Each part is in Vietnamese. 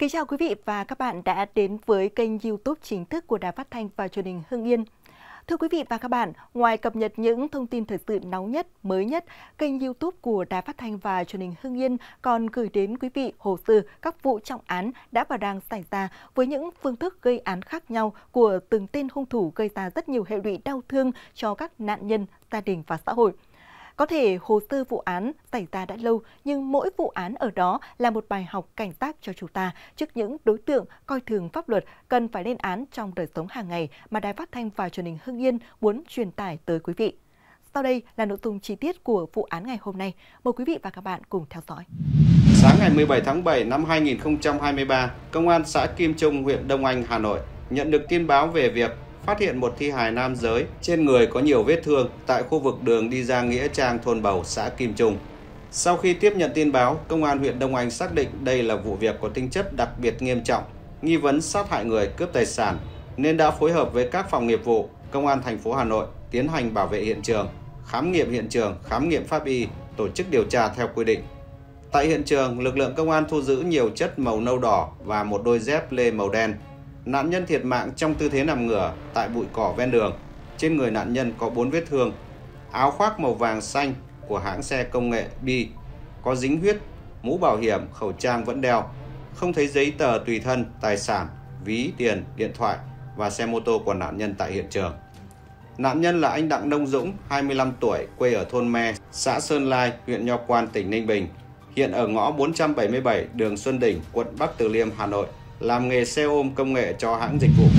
Kính chào quý vị và các bạn đã đến với kênh YouTube chính thức của Đài Phát thanh và Truyền hình Hưng Yên. Thưa quý vị và các bạn, ngoài cập nhật những thông tin thời sự nóng nhất, mới nhất, kênh YouTube của Đài Phát thanh và Truyền hình Hưng Yên còn gửi đến quý vị hồ sơ các vụ trọng án đã và đang xảy ra với những phương thức gây án khác nhau của từng tên hung thủ gây ra rất nhiều hệ lụy đau thương cho các nạn nhân, gia đình và xã hội. Có thể hồ sơ vụ án xảy ra đã lâu, nhưng mỗi vụ án ở đó là một bài học cảnh giác cho chúng ta trước những đối tượng coi thường pháp luật cần phải lên án trong đời sống hàng ngày mà Đài Phát thanh và Truyền hình Hưng Yên muốn truyền tải tới quý vị. Sau đây là nội dung chi tiết của vụ án ngày hôm nay. Mời quý vị và các bạn cùng theo dõi. Sáng ngày 17 tháng 7 năm 2023, Công an xã Kim Trung, huyện Đông Anh, Hà Nội nhận được tin báo về việc phát hiện một thi hài nam giới trên người có nhiều vết thương tại khu vực đường đi ra Nghĩa Trang, thôn Bầu, xã Kim Trung. Sau khi tiếp nhận tin báo, Công an huyện Đông Anh xác định đây là vụ việc có tính chất đặc biệt nghiêm trọng, nghi vấn sát hại người, cướp tài sản, nên đã phối hợp với các phòng nghiệp vụ, Công an thành phố Hà Nội tiến hành bảo vệ hiện trường, khám nghiệm hiện trường, khám nghiệm pháp y, tổ chức điều tra theo quy định. Tại hiện trường, lực lượng công an thu giữ nhiều chất màu nâu đỏ và một đôi dép lê màu đen. Nạn nhân thiệt mạng trong tư thế nằm ngửa tại bụi cỏ ven đường. Trên người nạn nhân có 4 vết thương. Áo khoác màu vàng xanh của hãng xe công nghệ Bi có dính huyết, mũ bảo hiểm, khẩu trang vẫn đeo. Không thấy giấy tờ tùy thân, tài sản, ví, tiền, điện thoại và xe mô tô của nạn nhân tại hiện trường. Nạn nhân là anh Đặng Đông Dũng, 25 tuổi, quê ở thôn Me, xã Sơn Lai, huyện Nho Quan, tỉnh Ninh Bình. Hiện ở ngõ 477 đường Xuân Đỉnh, quận Bắc Từ Liêm, Hà Nội, làm nghề xe ôm công nghệ cho hãng dịch vụ Bi.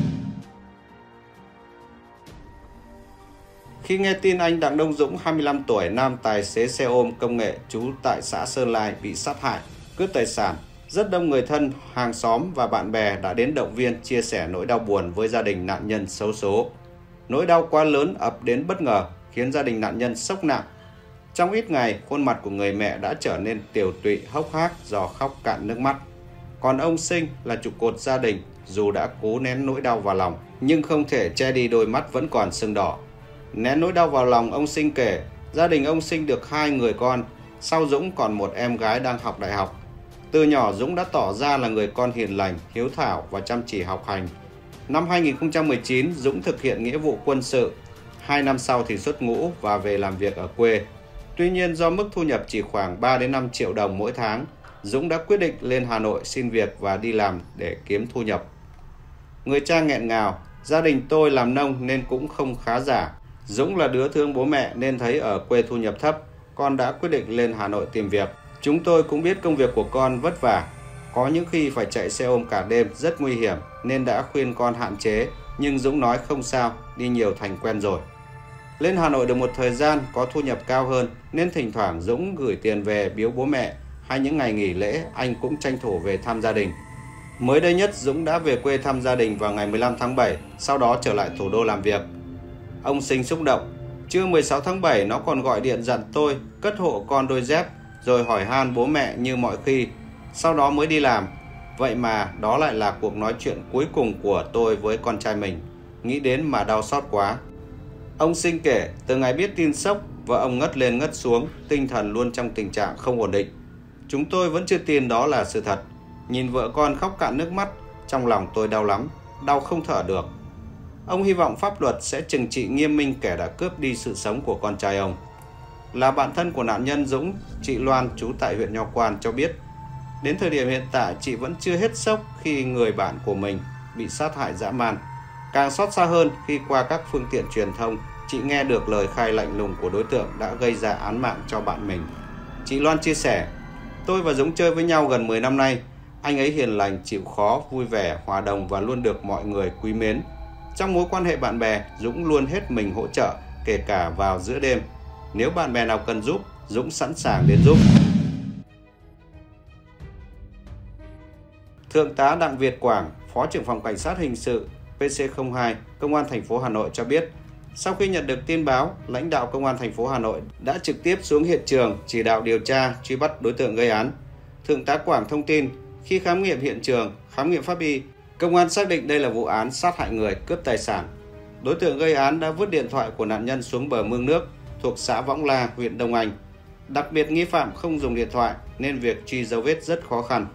Khi nghe tin anh Đặng Đông Dũng, 25 tuổi, nam tài xế xe ôm công nghệ trú tại xã Sơn Lai bị sát hại, cướp tài sản, rất đông người thân, hàng xóm và bạn bè đã đến động viên chia sẻ nỗi đau buồn với gia đình nạn nhân xấu số. Nỗi đau quá lớn ập đến bất ngờ khiến gia đình nạn nhân sốc nặng. Trong ít ngày, khuôn mặt của người mẹ đã trở nên tiều tụy, hốc hác do khóc cạn nước mắt. Còn ông Sinh là trụ cột gia đình, dù đã cố nén nỗi đau vào lòng, nhưng không thể che đi đôi mắt vẫn còn sưng đỏ. Nén nỗi đau vào lòng, ông Sinh kể, gia đình ông Sinh được 2 người con, sau Dũng còn một em gái đang học đại học. Từ nhỏ Dũng đã tỏ ra là người con hiền lành, hiếu thảo và chăm chỉ học hành. Năm 2019, Dũng thực hiện nghĩa vụ quân sự. 2 năm sau thì xuất ngũ và về làm việc ở quê. Tuy nhiên do mức thu nhập chỉ khoảng 3 đến 5 triệu đồng mỗi tháng, Dũng đã quyết định lên Hà Nội xin việc và đi làm để kiếm thu nhập. Người cha nghẹn ngào, gia đình tôi làm nông nên cũng không khá giả. Dũng là đứa thương bố mẹ nên thấy ở quê thu nhập thấp, con đã quyết định lên Hà Nội tìm việc. Chúng tôi cũng biết công việc của con vất vả, có những khi phải chạy xe ôm cả đêm rất nguy hiểm nên đã khuyên con hạn chế, nhưng Dũng nói không sao, đi nhiều thành quen rồi. Lên Hà Nội được một thời gian có thu nhập cao hơn nên thỉnh thoảng Dũng gửi tiền về biếu bố mẹ, hay những ngày nghỉ lễ anh cũng tranh thủ về thăm gia đình. Mới đây nhất Dũng đã về quê thăm gia đình vào ngày 15 tháng 7, sau đó trở lại thủ đô làm việc. Ông Sinh xúc động, trưa 16 tháng 7 nó còn gọi điện dặn tôi cất hộ con đôi dép, rồi hỏi han bố mẹ như mọi khi, sau đó mới đi làm. Vậy mà đó lại là cuộc nói chuyện cuối cùng của tôi với con trai mình, nghĩ đến mà đau xót quá. Ông Sinh kể, từ ngày biết tin sốc, vợ ông ngất lên ngất xuống, tinh thần luôn trong tình trạng không ổn định. Chúng tôi vẫn chưa tin đó là sự thật. Nhìn vợ con khóc cạn nước mắt, trong lòng tôi đau lắm, đau không thở được. Ông hy vọng pháp luật sẽ trừng trị nghiêm minh kẻ đã cướp đi sự sống của con trai ông. Là bạn thân của nạn nhân Dũng, chị Loan trú tại huyện Nho Quan cho biết, đến thời điểm hiện tại chị vẫn chưa hết sốc khi người bạn của mình bị sát hại dã man. Càng xót xa hơn khi qua các phương tiện truyền thông, chị nghe được lời khai lạnh lùng của đối tượng đã gây ra án mạng cho bạn mình. Chị Loan chia sẻ, tôi và Dũng chơi với nhau gần 10 năm nay. Anh ấy hiền lành, chịu khó, vui vẻ, hòa đồng và luôn được mọi người quý mến. Trong mối quan hệ bạn bè, Dũng luôn hết mình hỗ trợ, kể cả vào giữa đêm. Nếu bạn bè nào cần giúp, Dũng sẵn sàng đến giúp. Thượng tá Đặng Việt Quảng, Phó trưởng phòng Cảnh sát hình sự PC02, Công an thành phố Hà Nội cho biết, sau khi nhận được tin báo, lãnh đạo Công an thành phố Hà Nội đã trực tiếp xuống hiện trường chỉ đạo điều tra, truy bắt đối tượng gây án. Thượng tá Quảng thông tin, khi khám nghiệm hiện trường, khám nghiệm pháp y, công an xác định đây là vụ án sát hại người, cướp tài sản. Đối tượng gây án đã vứt điện thoại của nạn nhân xuống bờ mương nước thuộc xã Võng La, huyện Đông Anh. Đặc biệt nghi phạm không dùng điện thoại nên việc truy dấu vết rất khó khăn.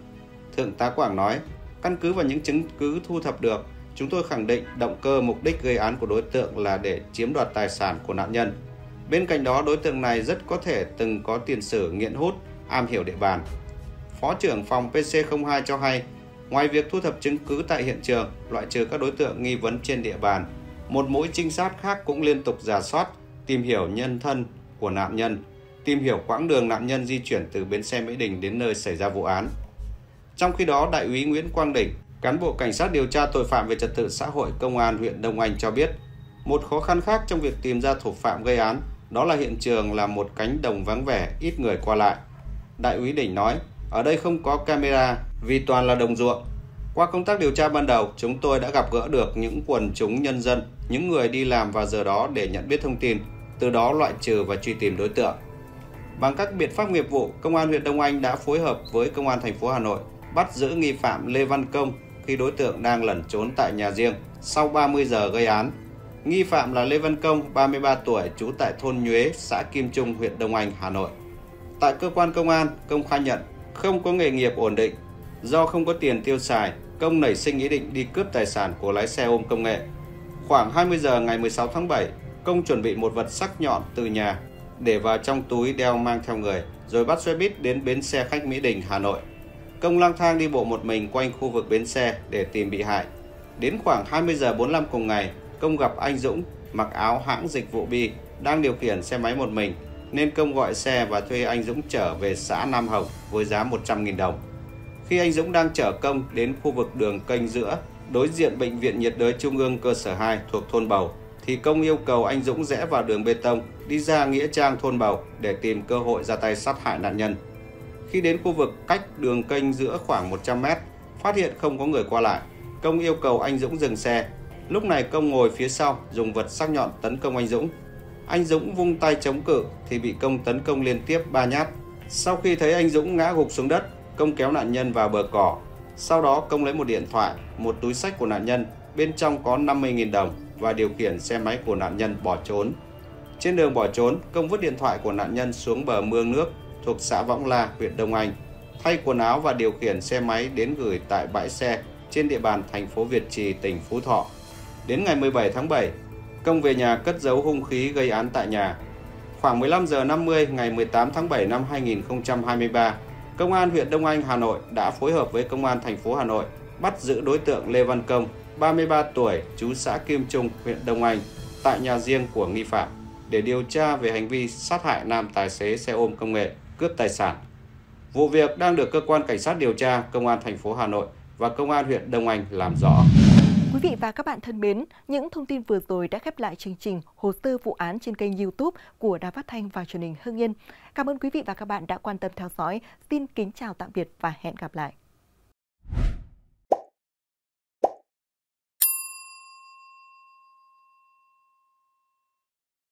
Thượng tá Quảng nói, căn cứ vào những chứng cứ thu thập được, chúng tôi khẳng định động cơ mục đích gây án của đối tượng là để chiếm đoạt tài sản của nạn nhân. Bên cạnh đó, đối tượng này rất có thể từng có tiền sử nghiện hút, am hiểu địa bàn. Phó trưởng phòng PC02 cho hay, ngoài việc thu thập chứng cứ tại hiện trường, loại trừ các đối tượng nghi vấn trên địa bàn, một mũi trinh sát khác cũng liên tục rà soát, tìm hiểu nhân thân của nạn nhân, tìm hiểu quãng đường nạn nhân di chuyển từ bến xe Mỹ Đình đến nơi xảy ra vụ án. Trong khi đó, Đại úy Nguyễn Quang Đỉnh, cán bộ cảnh sát điều tra tội phạm về trật tự xã hội Công an huyện Đông Anh cho biết, một khó khăn khác trong việc tìm ra thủ phạm gây án đó là hiện trường là một cánh đồng vắng vẻ, ít người qua lại. Đại úy Đỉnh nói, ở đây không có camera vì toàn là đồng ruộng. Qua công tác điều tra ban đầu, chúng tôi đã gặp gỡ được những quần chúng nhân dân, những người đi làm vào giờ đó để nhận biết thông tin, từ đó loại trừ và truy tìm đối tượng. Bằng các biện pháp nghiệp vụ, Công an huyện Đông Anh đã phối hợp với Công an thành phố Hà Nội bắt giữ nghi phạm Lê Văn Công khi đối tượng đang lẩn trốn tại nhà riêng sau 30 giờ gây án. Nghi phạm là Lê Văn Công, 33 tuổi, trú tại thôn Nhuế, xã Kim Trung, huyện Đông Anh, Hà Nội. Tại cơ quan công an, Công khai nhận không có nghề nghiệp ổn định. Do không có tiền tiêu xài, Công nảy sinh ý định đi cướp tài sản của lái xe ôm công nghệ. Khoảng 20 giờ ngày 16 tháng 7, Công chuẩn bị một vật sắc nhọn từ nhà để vào trong túi đeo mang theo người, rồi bắt xe buýt đến bến xe khách Mỹ Đình, Hà Nội. Công lang thang đi bộ một mình quanh khu vực bến xe để tìm bị hại. Đến khoảng 20 giờ 45 cùng ngày, Công gặp anh Dũng, mặc áo hãng dịch vụ Bi, đang điều khiển xe máy một mình, nên Công gọi xe và thuê anh Dũng trở về xã Nam Hồng với giá 100.000 đồng. Khi anh Dũng đang chở Công đến khu vực đường kênh giữa, đối diện Bệnh viện Nhiệt đới Trung ương cơ sở 2 thuộc thôn Bầu, thì Công yêu cầu anh Dũng rẽ vào đường bê tông, đi ra nghĩa trang thôn Bầu để tìm cơ hội ra tay sát hại nạn nhân. Khi đến khu vực cách đường kênh giữa khoảng 100 mét, phát hiện không có người qua lại, Công yêu cầu anh Dũng dừng xe. Lúc này Công ngồi phía sau, dùng vật sắc nhọn tấn công anh Dũng. Anh Dũng vung tay chống cự thì bị Công tấn công liên tiếp 3 nhát. Sau khi thấy anh Dũng ngã gục xuống đất, Công kéo nạn nhân vào bờ cỏ. Sau đó Công lấy một điện thoại, một túi xách của nạn nhân, bên trong có 50.000 đồng và điều khiển xe máy của nạn nhân bỏ trốn. Trên đường bỏ trốn, Công vứt điện thoại của nạn nhân xuống bờ mương nước thuộc xã Võng La, huyện Đông Anh, thay quần áo và điều khiển xe máy đến gửi tại bãi xe trên địa bàn thành phố Việt Trì, tỉnh Phú Thọ. Đến ngày 17 tháng 7, Công về nhà cất giấu hung khí gây án tại nhà. Khoảng 15 giờ 50 ngày 18 tháng 7 năm 2023, Công an huyện Đông Anh, Hà Nội đã phối hợp với Công an thành phố Hà Nội bắt giữ đối tượng Lê Văn Công, 33 tuổi, trú xã Kim Trung, huyện Đông Anh, tại nhà riêng của nghi phạm để điều tra về hành vi sát hại nam tài xế xe ôm công nghệ, cướp tài sản. Vụ việc đang được cơ quan cảnh sát điều tra Công an thành phố Hà Nội và Công an huyện Đông Anh làm rõ. Quý vị và các bạn thân mến, những thông tin vừa rồi đã khép lại chương trình Hồ sơ vụ án trên kênh YouTube của Đài Phát thanh và Truyền hình Hưng Yên. Cảm ơn quý vị và các bạn đã quan tâm theo dõi. Xin kính chào tạm biệt và hẹn gặp lại.